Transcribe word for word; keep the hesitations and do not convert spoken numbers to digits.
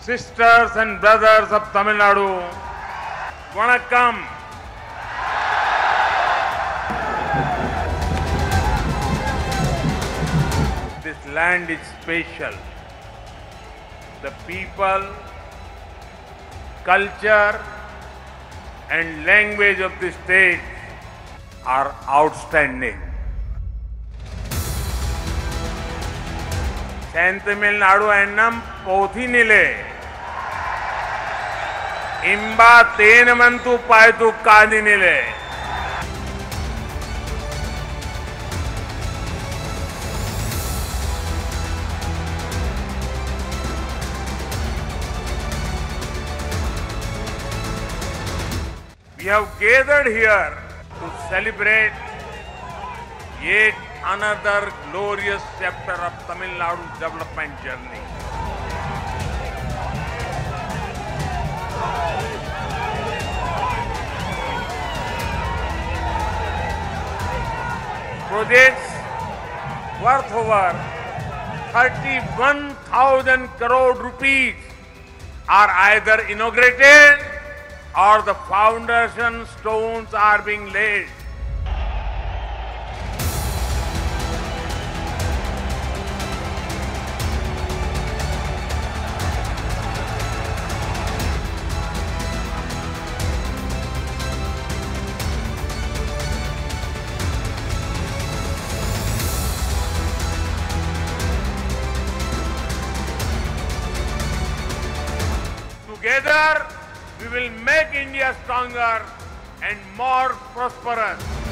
sisters and brothers of Tamil Nadu, Vannakam. This land is special. The people, culture and language of the state are outstanding. Tamil Nadu annam pothi nile. Imba tenamantu paitu kadi nile. We have gathered here to celebrate yet another glorious chapter of Tamil Nadu's development journey. Projects worth over thirty-one thousand crore rupees are either inaugurated or the foundation stones are being laid. Together, we will make India stronger and more prosperous.